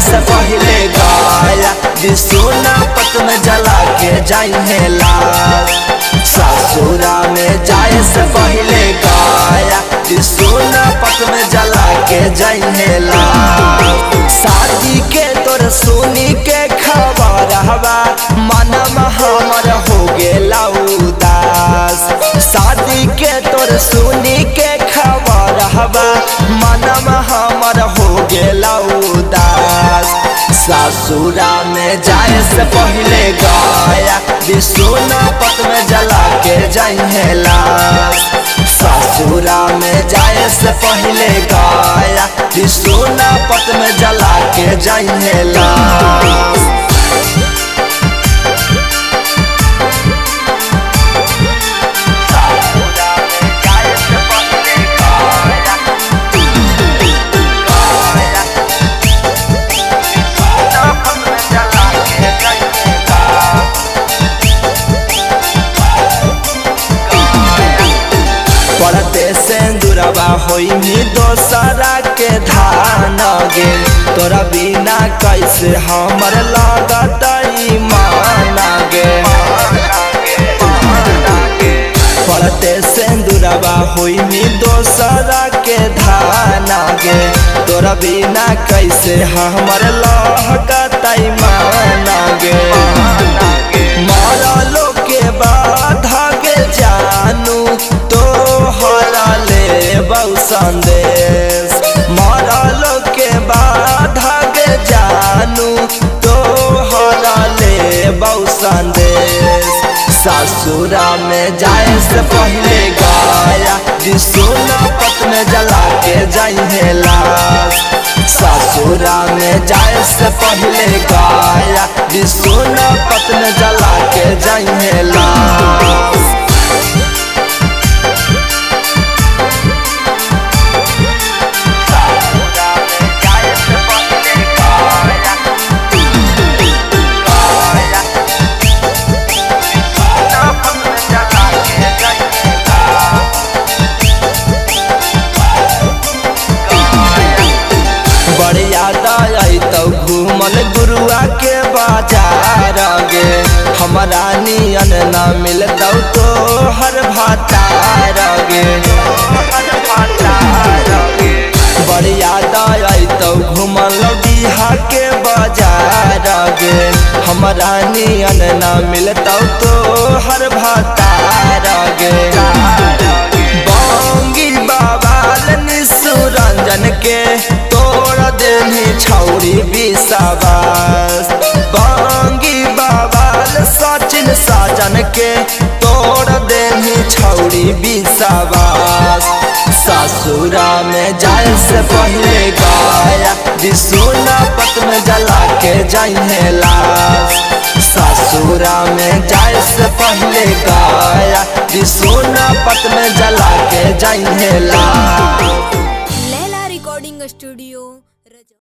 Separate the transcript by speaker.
Speaker 1: से पहले गाया सोना पत में जला के जाइए लाश। ससुरा में जाए से पहले गाया सोना पत में जला के जाइए लाश। शादी के तोर सुनी के खबर हवा मनम हमर हो गेला उदास। शादी के तोर सुनी के खबर हवा मनम हमर हो गेला उदास। ससुरा में जाए से पहले गाया सोना पत में जला के जाइए लाश। ससुरा में जाए से पहले गाया सोना पत में जला के जाइए लाश। पड़ते सिंदूरवा होई दोसरा के धान गे तोरा बिना कैसे हमर लागत ईमान गे। पड़ते सिंदूरवा होई दोसरा के धान गे तोरा बिना कैसे हमर लागत ईमान गे। मरलो के बाद गे जानू तो हरा ले बहु संदेश। मरलो के बाद गे जानू तो हरा ले बहु संदेश। ससुरा में जाए से पहले गाया सोना पत में जला के जाइए लाश। ससुरा में जाए से पहले गाया सोना पत में जला के जाइए लाश। घूमल गुरुआ के बाजार गे हमारा नियन न मिलतौ तो हर भातार गे। बढ़िया दो घूमल बिहा के बाजार गे हमारा नियन न मिलतौ तो हर भातार गे। बांगी बाबाल निसुरंजन के तोड़ देनी छौरी विश्वास। बांगी बाबाल सचिन साजन के तोड़ देनी छौरी विश्वास। ससुरा में जाए से पहले गाया सोना पत में जला के जाइए लाश। ससुरा में जाए से पहले गाया सोना पत में जला के जाइए लाश।
Speaker 2: Laila recording studio.